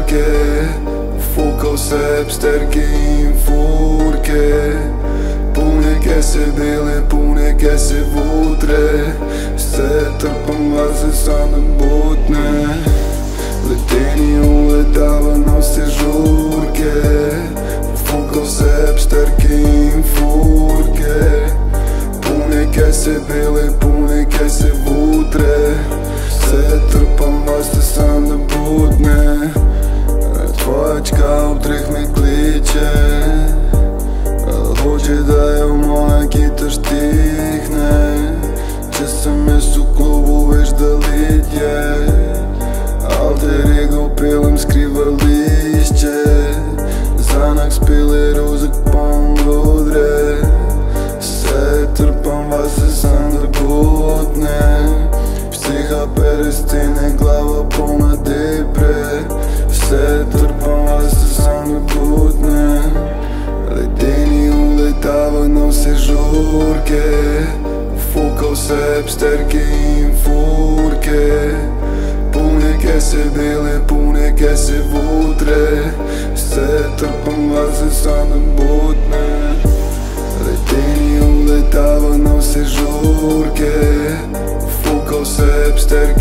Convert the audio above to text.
žurke, fukao se psterke in furke, pune kese bele, pune kese vutre, se trpam vaze sa na butne. Leteni uletava nose žurke, fukao se psterke in furke, pune kese bele, pune kese vutre, se trpam vaze sa na butne. Tvojačka utreh me kliče, hoće da je moja kita štihne, če sam jaz u klubu već da lidje, alter ego pelem skriva lišće, zanak spile rozak pom godre, se trpam vaze sam da butne, psiha perestine glava puna depre, se trpam vaze sam da butne. Ledeni uletava nose žurke, fukao se psterke in furke, pune kese bele, pune kese vutre, se trpam vaze sam da butne. Ledeni uletava nose žurke, fukao se psterke